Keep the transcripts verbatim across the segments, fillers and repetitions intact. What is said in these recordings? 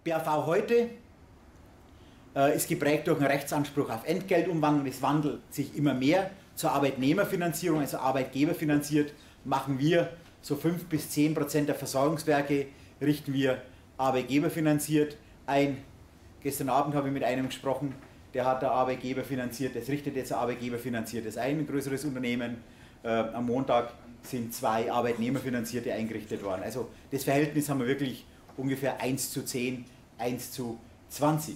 B A V heute äh, ist geprägt durch einen Rechtsanspruch auf Entgeltumwandlung. Es wandelt sich immer mehr zur Arbeitnehmerfinanzierung, also arbeitgeberfinanziert. Machen wir so fünf bis zehn Prozent der Versorgungswerke, richten wir arbeitgeberfinanziert ein. Gestern Abend habe ich mit einem gesprochen, der hat da Arbeitgeberfinanziert, das richtet jetzt Arbeitgeberfinanziertes ein, ein größeres Unternehmen. Äh, am Montag sind zwei Arbeitnehmerfinanzierte eingerichtet worden. Also das Verhältnis haben wir wirklich ungefähr eins zu zehn, eins zu zwanzig.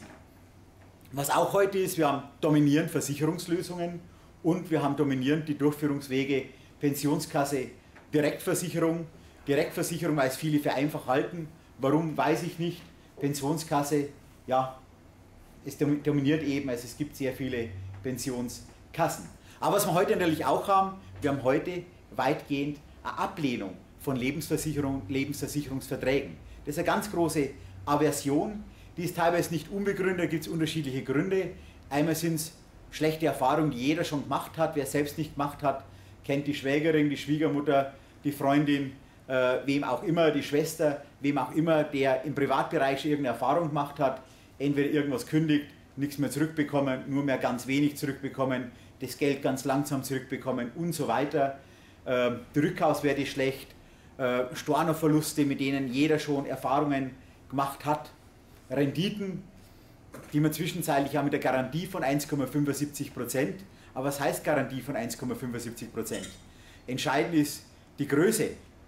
Was auch heute ist, wir haben dominierend Versicherungslösungen und wir haben dominierend die Durchführungswege Pensionskasse, Direktversicherung. Direktversicherung, weil es viele für einfach halten. Warum, weiß ich nicht. Pensionskasse, ja, es dominiert eben, also es gibt sehr viele Pensionskassen. Aber was wir heute natürlich auch haben, wir haben heute weitgehend eine Ablehnung von Lebensversicherung, Lebensversicherungsverträgen. Das ist eine ganz große Aversion, die ist teilweise nicht unbegründet, da gibt es unterschiedliche Gründe. Einmal sind es schlechte Erfahrungen, die jeder schon gemacht hat, wer es selbst nicht gemacht hat, kennt die Schwägerin, die Schwiegermutter, die Freundin, äh, wem auch immer, die Schwester, wem auch immer, der im Privatbereich irgendeine Erfahrung gemacht hat, entweder irgendwas kündigt, nichts mehr zurückbekommen, nur mehr ganz wenig zurückbekommen, das Geld ganz langsam zurückbekommen und so weiter. Äh, die Rückkaufswerte schlecht, äh, Stornoverluste, mit denen jeder schon Erfahrungen gemacht hat, Renditen, die man zwischenzeitlich haben mit der Garantie von eins Komma fünfundsiebzig Prozent. Aber was heißt Garantie von eins Komma fünfundsiebzig Prozent? Entscheidend ist die Größe,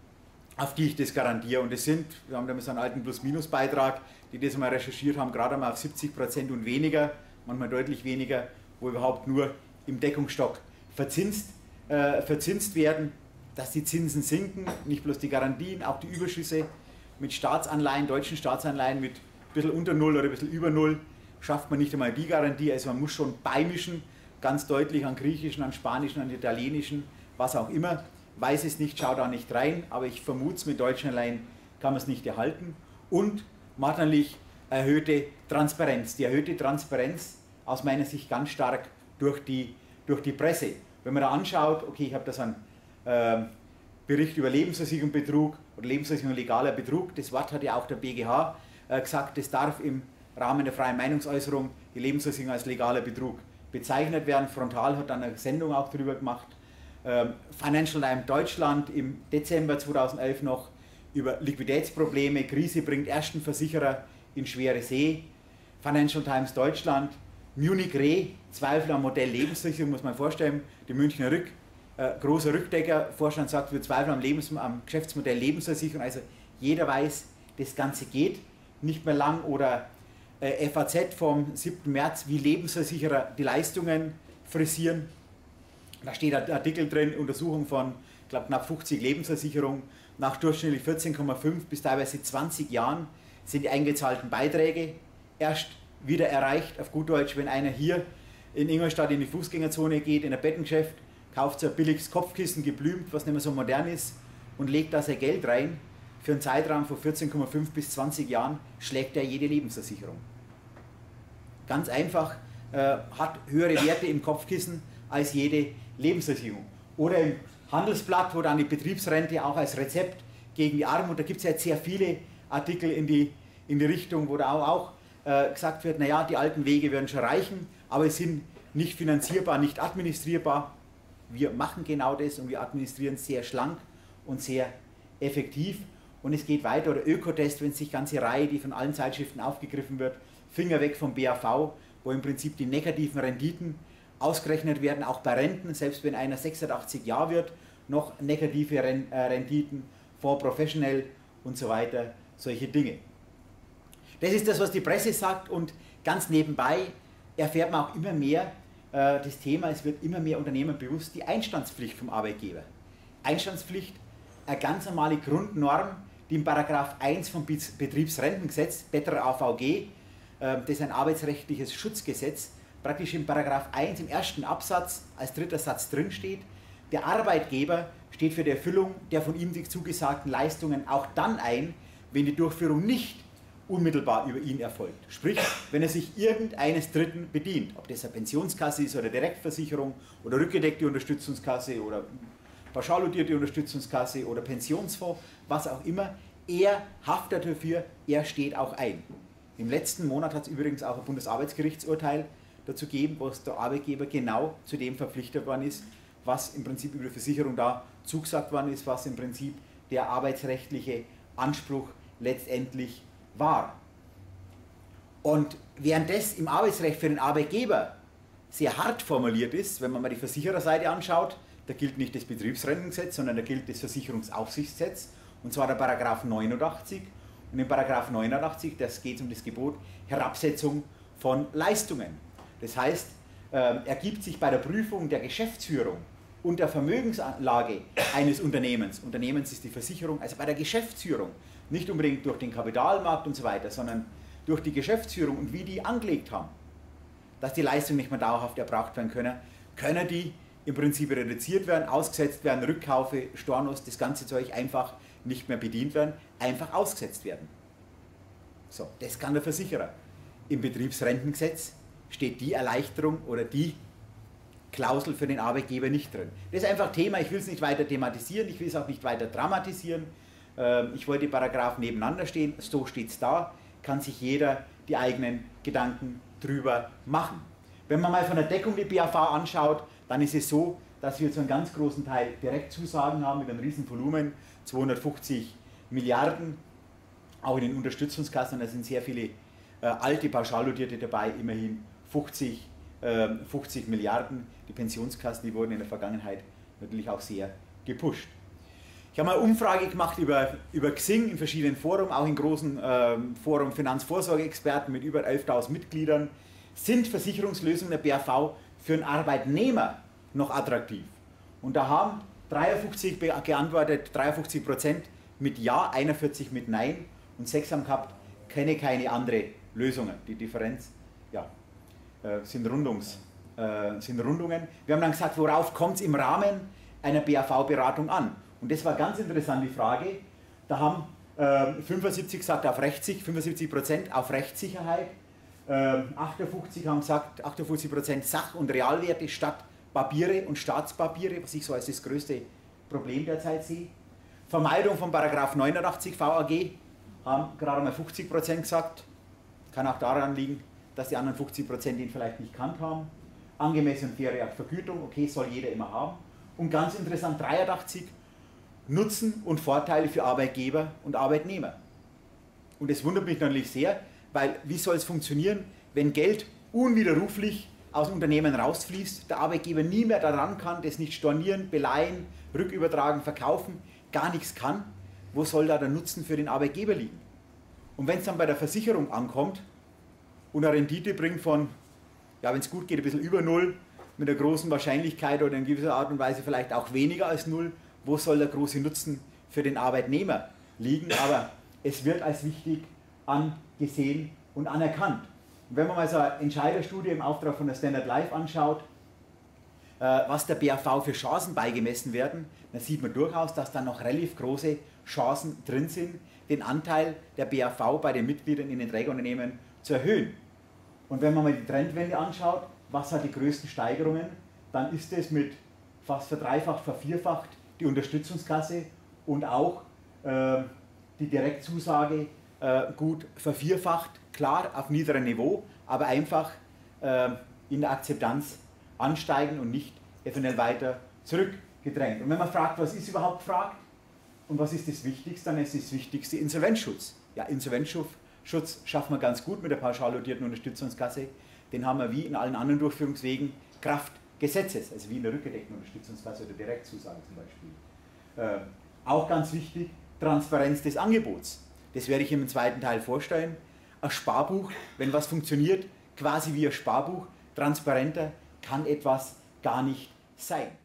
auf die ich das garantiere. Und das sind, wir haben da mal so einen alten Plus-Minus-Beitrag, die das mal recherchiert haben, gerade mal auf siebzig Prozent und weniger, manchmal deutlich weniger, wo überhaupt nur im Deckungsstock verzinst, äh, verzinst werden, dass die Zinsen sinken, nicht bloß die Garantien, auch die Überschüsse mit Staatsanleihen, deutschen Staatsanleihen mit ein bisschen unter Null oder ein bisschen über Null, schafft man nicht einmal die Garantie, also man muss schon beimischen, ganz deutlich an griechischen, an spanischen, an italienischen, was auch immer. Weiß es nicht, schau da nicht rein, aber ich vermute es, mit deutschen Anleihen kann man es nicht erhalten. Und man hat natürlich erhöhte Transparenz. Die erhöhte Transparenz aus meiner Sicht ganz stark durch die, durch die Presse. Wenn man da anschaut, okay, ich habe da so einen äh, Bericht über Lebensversicherungsbetrug oder Lebensversicherung legaler Betrug, das Wort hat ja auch der B G H äh, gesagt, das darf im Rahmen der freien Meinungsäußerung die Lebensversicherung als legaler Betrug bezeichnet werden. Frontal hat dann eine Sendung auch darüber gemacht. Ähm, Financial Times Deutschland im Dezember zweitausendelf noch über Liquiditätsprobleme, Krise bringt ersten Versicherer in schwere See. Financial Times Deutschland, Munich Re, Zweifel am Modell Lebensversicherung, muss man vorstellen. Die Münchner Rück, äh, großer Rückdecker, Vorstand sagt, wir zweifeln am, Lebens-, am Geschäftsmodell Lebensversicherung. Also jeder weiß, das Ganze geht nicht mehr lang. Oder äh, F A Z vom siebten März, wie Lebensversicherer die Leistungen frisieren. Da steht ein Artikel drin, Untersuchung von, ich glaube, knapp fünfzig Lebensversicherungen. Nach durchschnittlich vierzehn Komma fünf bis teilweise zwanzig Jahren sind die eingezahlten Beiträge erst wieder erreicht. Auf gut Deutsch, wenn einer hier in Ingolstadt in die Fußgängerzone geht, in ein Bettengeschäft, kauft sich ein billiges Kopfkissen, geblümt, was nicht mehr so modern ist, und legt da sein Geld rein. Für einen Zeitraum von vierzehn Komma fünf bis zwanzig Jahren schlägt er jede Lebensversicherung. Ganz einfach, äh, hat höhere Werte im Kopfkissen als jede Lebensversicherung. Oder im Handelsblatt, wo dann die Betriebsrente auch als Rezept gegen die Armut, da gibt es ja jetzt sehr viele Artikel in die, in die Richtung, wo da auch, auch äh, gesagt wird, naja, die alten Wege werden schon reichen, aber es sind nicht finanzierbar, nicht administrierbar. Wir machen genau das und wir administrieren sehr schlank und sehr effektiv. Und es geht weiter, oder Ökotest, wenn es sich ganze Reihe, die von allen Zeitschriften aufgegriffen wird, Finger weg vom B A V, wo im Prinzip die negativen Renditen ausgerechnet werden, auch bei Renten, selbst wenn einer sechsundachtzig Jahre wird, noch negative Renditen, Fonds Professional und so weiter, solche Dinge. Das ist das, was die Presse sagt, und ganz nebenbei erfährt man auch immer mehr äh, das Thema, es wird immer mehr Unternehmen bewusst, die Einstandspflicht vom Arbeitgeber. Einstandspflicht, eine ganz normale Grundnorm, die im Paragraph eins vom Betriebsrentengesetz, Betterer A V G, äh, das ist ein arbeitsrechtliches Schutzgesetz, praktisch im Paragraph eins im ersten Absatz als dritter Satz drin steht. Der Arbeitgeber steht für die Erfüllung der von ihm zugesagten Leistungen auch dann ein, wenn die Durchführung nicht unmittelbar über ihn erfolgt. Sprich, wenn er sich irgendeines Dritten bedient, ob das eine Pensionskasse ist oder Direktversicherung oder rückgedeckte Unterstützungskasse oder pauschaldotierte Unterstützungskasse oder Pensionsfonds, was auch immer, er haftet dafür, er steht auch ein. Im letzten Monat hat es übrigens auch ein Bundesarbeitsgerichtsurteil dazu gegeben, wo der Arbeitgeber genau zu dem verpflichtet worden ist, was im Prinzip über die Versicherung da zugesagt worden ist, was im Prinzip der arbeitsrechtliche Anspruch letztendlich war. Und während das im Arbeitsrecht für den Arbeitgeber sehr hart formuliert ist, wenn man mal die Versichererseite anschaut, da gilt nicht das Betriebsrentengesetz, sondern da gilt das Versicherungsaufsichtsgesetz, und zwar der Paragraph neunundachtzig. Und im Paragraph neunundachtzig, das geht um das Gebot Herabsetzung von Leistungen. Das heißt, äh, ergibt sich bei der Prüfung der Geschäftsführung und der Vermögenslage eines Unternehmens, Unternehmens ist die Versicherung, also bei der Geschäftsführung, nicht unbedingt durch den Kapitalmarkt und so weiter, sondern durch die Geschäftsführung und wie die angelegt haben, dass die Leistungen nicht mehr dauerhaft erbracht werden können, können die im Prinzip reduziert werden, ausgesetzt werden, Rückkaufe, Stornos, das ganze Zeug einfach nicht mehr bedient werden, einfach ausgesetzt werden. So, das kann der Versicherer. Im Betriebsrentengesetz steht die Erleichterung oder die Klausel für den Arbeitgeber nicht drin. Das ist einfach Thema, ich will es nicht weiter thematisieren, ich will es auch nicht weiter dramatisieren. Ich wollte die Paragraphen nebeneinander stehen, so steht es da, kann sich jeder die eigenen Gedanken drüber machen. Wenn man mal von der Deckung die B A V anschaut, dann ist es so, dass wir zu einem ganz großen Teil Direktzusagen haben mit einem riesen Volumen, zweihundertfünfzig Milliarden, auch in den Unterstützungskassen, da sind sehr viele äh, alte Pauschalnotierte dabei, immerhin fünfzig, äh, fünfzig Milliarden. Die Pensionskassen, die wurden in der Vergangenheit natürlich auch sehr gepusht. Ich habe mal eine Umfrage gemacht über, über Xing in verschiedenen Foren, auch in großen äh, Forum Finanzvorsorgeexperten mit über elftausend Mitgliedern. Sind Versicherungslösungen der B A V für einen Arbeitnehmer noch attraktiv? Und da haben dreiundfünfzig geantwortet, dreiundfünfzig Prozent mit Ja, einundvierzig mit Nein und sechs haben gehabt, kenne keine andere Lösungen. Die Differenz ja, äh, sind, Rundungs, äh, sind Rundungen. Wir haben dann gesagt, worauf kommt es im Rahmen einer B A V-Beratung an? Und das war ganz interessant, die Frage. Da haben äh, fünfundsiebzig gesagt auf Rechtssicherheit, fünfundsiebzig Prozent auf Rechtssicherheit, äh, achtundfünfzig haben gesagt, achtundfünfzig Prozent Sach- und Realwerte statt Papiere und Staatspapiere, was ich so als das größte Problem derzeit sehe. Vermeidung von Paragraph neunundachtzig V A G haben gerade mal fünfzig Prozent gesagt. Kann auch daran liegen, dass die anderen fünfzig Prozent ihn vielleicht nicht kannt haben. Angemessene und faire Vergütung, okay, soll jeder immer haben. Und ganz interessant, dreiundachtzig Nutzen und Vorteile für Arbeitgeber und Arbeitnehmer. Und es wundert mich natürlich sehr, weil wie soll es funktionieren, wenn Geld unwiderruflich aus dem Unternehmen rausfließt, der Arbeitgeber nie mehr daran kann, das nicht stornieren, beleihen, rückübertragen, verkaufen, gar nichts kann, wo soll da der Nutzen für den Arbeitgeber liegen? Und wenn es dann bei der Versicherung ankommt und eine Rendite bringt von, ja wenn es gut geht, ein bisschen über Null, mit einer großen Wahrscheinlichkeit oder in gewisser Art und Weise vielleicht auch weniger als Null, wo soll der große Nutzen für den Arbeitnehmer liegen? Aber es wird als wichtig angesehen und anerkannt. Und wenn man mal so eine Entscheiderstudie im Auftrag von der Standard Life anschaut, äh, was der B A V für Chancen beigemessen werden, dann sieht man durchaus, dass da noch relativ große Chancen drin sind, den Anteil der B A V bei den Mitgliedern in den Trägerunternehmen zu erhöhen. Und wenn man mal die Trendwende anschaut, was hat die größten Steigerungen, dann ist es mit fast verdreifacht, vervierfacht die Unterstützungskasse und auch äh, die Direktzusage äh, gut vervierfacht, klar auf niederem Niveau, aber einfach äh, in der Akzeptanz ansteigen und nicht eventuell weiter zurückgedrängt. Und wenn man fragt, was ist überhaupt gefragt und was ist das Wichtigste, dann ist das Wichtigste Insolvenzschutz. Ja, Insolvenzschutz schaffen wir ganz gut mit der pauschal dotierten Unterstützungskasse. Den haben wir wie in allen anderen Durchführungswegen Kraft Gesetzes, also wie in der rückgedeckten Unterstützungskasse oder Direktzusage zum Beispiel. Äh, auch ganz wichtig, Transparenz des Angebots. Das werde ich im zweiten Teil vorstellen. Ein Sparbuch, wenn was funktioniert, quasi wie ein Sparbuch, transparenter kann etwas gar nicht sein.